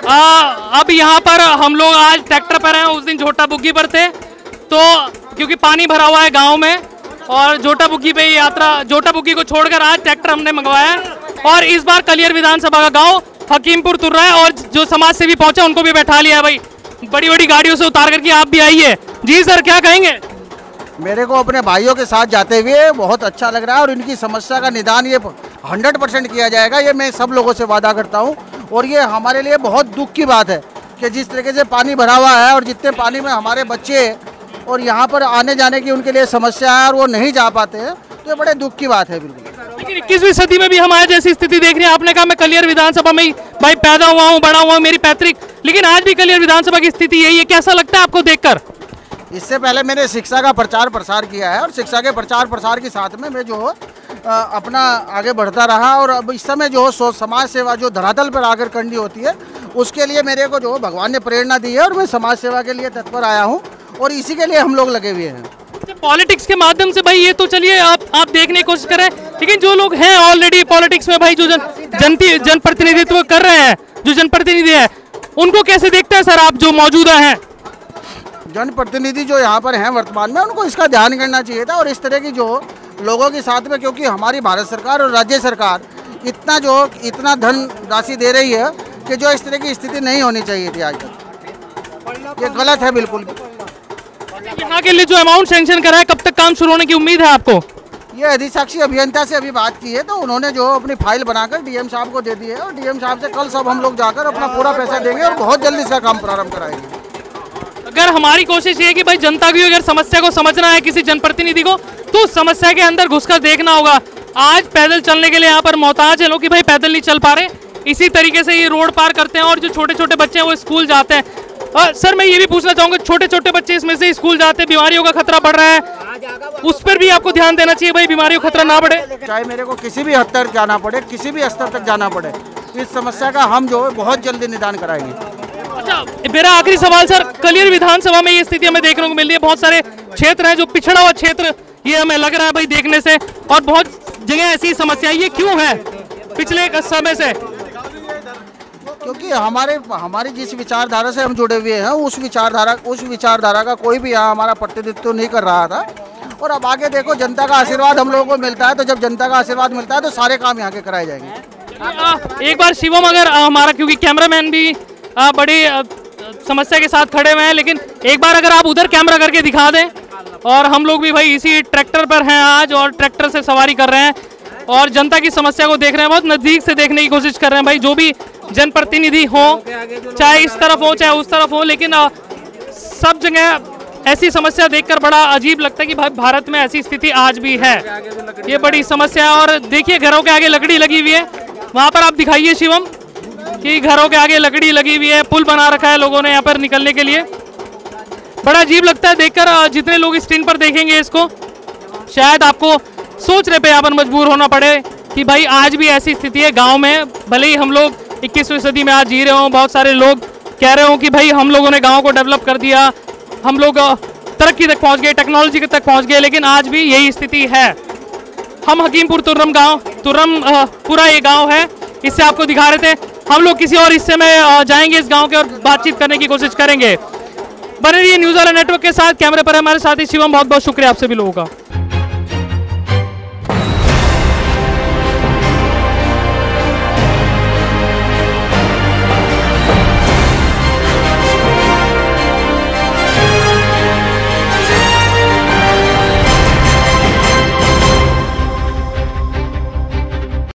अब यहाँ पर हम लोग आज ट्रैक्टर पर हैं, उस दिन झोटा बुग्गी पर थे, तो क्योंकि पानी भरा हुआ है गांव में और झोटा बुग्गी पे यात्रा, झोटा बुग्गी को छोड़कर आज ट्रैक्टर हमने मंगवाया और इस बार कलियर विधानसभा का गांव हकीमपुर तुर रहा है और जो समाज सेवी पहुंचे उनको भी बैठा लिया है। भाई बड़ी बड़ी गाड़ियों से उतार करके आप भी आइए। जी सर, क्या कहेंगे? मेरे को अपने भाइयों के साथ जाते हुए बहुत अच्छा लग रहा है और इनकी समस्या का निदान ये 100% किया जाएगा, ये मैं सब लोगों से वादा करता हूँ। और ये हमारे लिए बहुत दुख की बात है कि जिस तरीके से पानी भरा हुआ है और जितने पानी में हमारे बच्चे और यहाँ पर आने जाने की उनके लिए समस्या है और वो नहीं जा पाते हैं, तो ये बड़े दुख की बात है बिल्कुल। लेकिन 21वीं सदी में भी हमारे जैसी स्थिति देख रही है। आपने कहा मैं कलियर विधानसभा में ही भाई पैदा हुआ हूँ, बड़ा हुआ हूँ, मेरी पैतृक, लेकिन आज भी कलियर विधानसभा की स्थिति यही है। कैसा लगता है आपको देखकर? इससे पहले मैंने शिक्षा का प्रचार प्रसार किया है और शिक्षा के प्रचार प्रसार के साथ में मैं जो अपना आगे बढ़ता रहा और अब इस समय जो समाज सेवा जो धरातल पर आकर करनी होती है उसके लिए मेरे को जो भगवान ने प्रेरणा दी है और मैं समाज सेवा के लिए तत्पर आया हूँ और इसी के लिए हम लोग लगे हुए हैं। पॉलिटिक्स के माध्यम से भाई ये तो चलिए आप देखने की कोशिश करें, लेकिन जो लोग हैं ऑलरेडी पॉलिटिक्स में भाई जो जनप्रतिनिधित्व कर रहे हैं, जो जनप्रतिनिधि है, उनको कैसे देखते हैं सर आप जो मौजूदा हैं? जनप्रतिनिधि जो यहाँ पर हैं वर्तमान में, उनको इसका ध्यान करना चाहिए था और इस तरह की जो लोगों के साथ में, क्योंकि हमारी भारत सरकार और राज्य सरकार इतना धन राशि दे रही है कि जो इस तरह की स्थिति नहीं होनी चाहिए थी आज तक, ये गलत है बिल्कुल। यहाँ के लिए जो अमाउंट सैंक्शन करा है, कब तक काम शुरू होने की उम्मीद है आपको? ये अधिशासी अभियंता से अभी बात की है तो उन्होंने जो अपनी फाइल बनाकर डीएम साहब को दे दी है और डीएम साहब से कल सब हम लोग जाकर अपना पूरा पैसा देंगे और बहुत जल्दी इसका काम प्रारंभ कराएंगे। अगर हमारी कोशिश ये है कि भाई जनता की अगर समस्या को समझना है किसी जनप्रतिनिधि को, तो उस समस्या के अंदर घुसकर देखना होगा। आज पैदल चलने के लिए यहाँ पर मोहताज है लोग कि भाई पैदल नहीं चल पा रहे, इसी तरीके से ये रोड पार करते हैं और जो छोटे छोटे बच्चे हैं वो स्कूल जाते हैं। सर मैं ये भी पूछना चाहूँगा, छोटे छोटे बच्चे इसमें से स्कूल जाते हैं, बीमारियों का खतरा बढ़ रहा है, उस पर भी आपको ध्यान देना चाहिए भाई, बीमारियों का खतरा ना बढ़े। चाहे मेरे को किसी भी हद तक जाना पड़े, किसी भी स्तर तक जाना पड़े, इस समस्या का हम जो है बहुत जल्दी निदान कराएंगे। अच्छा, मेरा आखिरी सवाल सर, कलियर विधानसभा में ये स्थिति हमें देखने को मिल रही है, बहुत सारे क्षेत्र हैं जो पिछड़ा हुआ क्षेत्र, ये हमें लग रहा है भाई देखने से, और बहुत जगह ऐसी समस्या, ये क्यों है पिछले समय से? क्योंकि हमारी जिस विचारधारा से हम जुड़े हुए हैं उस विचारधारा का कोई भी यहाँ हमारा प्रतिनिधित्व नहीं कर रहा था। और अब आगे देखो, जनता का आशीर्वाद हम लोगों को मिलता है, तो जब जनता का आशीर्वाद मिलता है तो सारे काम यहाँ के कराए जाएंगे। एक बार शिवम, अगर हमारा, क्योंकि कैमरामैन भी बड़ी समस्या के साथ खड़े हुए हैं, लेकिन एक बार अगर आप उधर कैमरा करके दिखा दें, और हम लोग भी भाई इसी ट्रैक्टर पर हैं आज और ट्रैक्टर से सवारी कर रहे हैं और जनता की समस्या को देख रहे हैं, बहुत नज़दीक से देखने की कोशिश कर रहे हैं। भाई जो भी जनप्रतिनिधि हो, चाहे इस तरफ हो चाहे उस तरफ हो, लेकिन सब जगह ऐसी समस्या देखकर बड़ा अजीब लगता है कि भाई भारत में ऐसी स्थिति आज भी है, ये बड़ी समस्या है। और देखिए घरों के आगे लकड़ी लगी हुई है, वहाँ पर आप दिखाइए शिवम कि घरों के आगे लकड़ी लगी हुई है, पुल बना रखा है लोगों ने यहाँ पर निकलने के लिए, बड़ा अजीब लगता है देखकर। जितने लोग स्क्रीन पर देखेंगे इसको, शायद आपको सोचने पे यहाँ पर मजबूर होना पड़े कि भाई आज भी ऐसी स्थिति है गांव में। भले ही हम लोग 21वीं सदी में आज जी रहे हों, बहुत सारे लोग कह रहे हों कि भाई हम लोगों ने गांव को डेवलप कर दिया, हम लोग तरक्की तक पहुंच गए, टेक्नोलॉजी तक पहुंच गए, लेकिन आज भी यही स्थिति है। हम हकीमपुर तुर्रम पूरा ये गाँव है, इससे आपको दिखा रहे थे। हम लोग किसी और हिस्से में जाएंगे इस गाँव के और बातचीत करने की कोशिश करेंगे। बने रहिए न्यूज़ वाला नेटवर्क के साथ। कैमरे पर हमारे साथी शिवम, बहुत बहुत शुक्रिया आप सभी लोगों का।